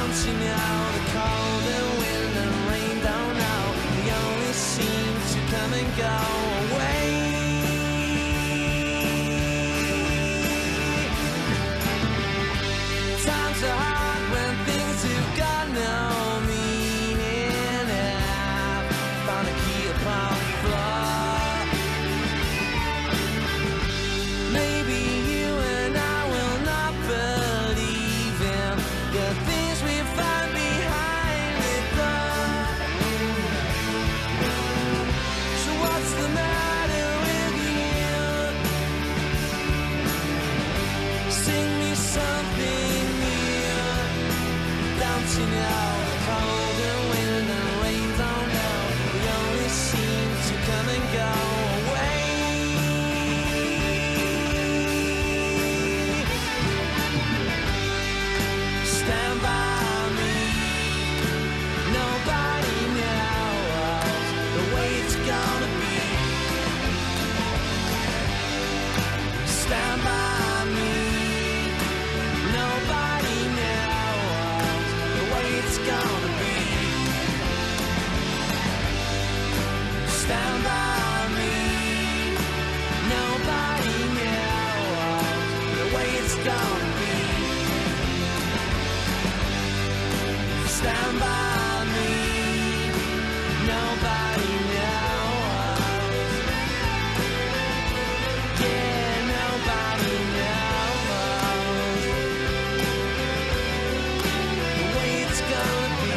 Don't you know the cold and wind and rain don't know, they only seem to come and go away. Times are hard when things have got no meaning, and I've found a key upon the floor. Maybe you and I will not believe in the things we find behind the door. So what's the matter with you? Sing me something new. Don't you know the cold and wind and rain don't know, we only seem to come and go away. Stand by me. Nobody knows the way it's gonna be. Stand by me. Nobody knows the way it's gonna be. Stand by me. Nobody knows the way it's gonna be. Stand by me. Nobody knows. Yeah, nobody knows the way it's gonna be.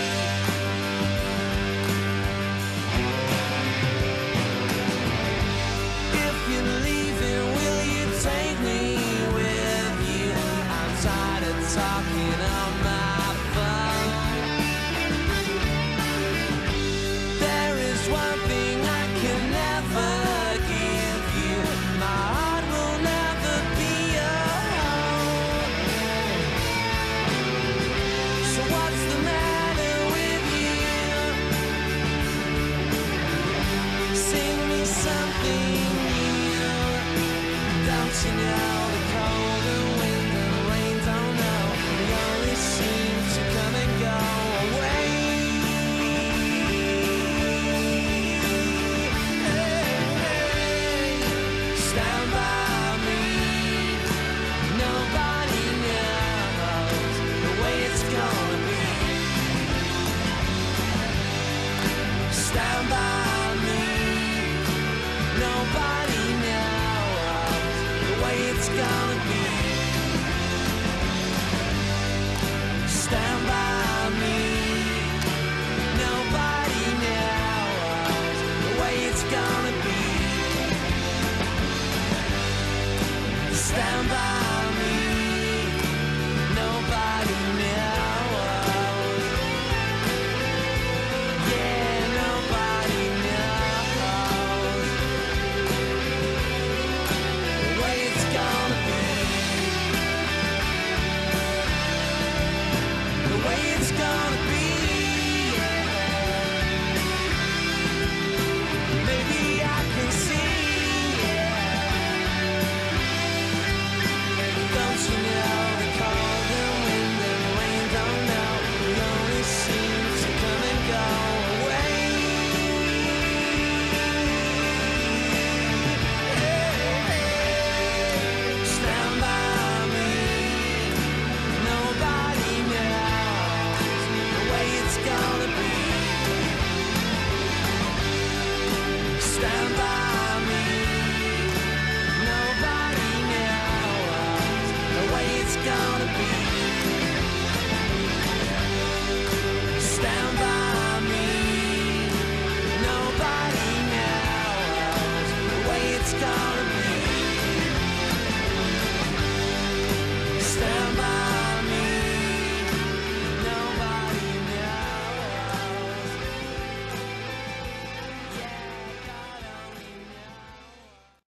If you're leaving, will you take me with you? I'm tired of talking on my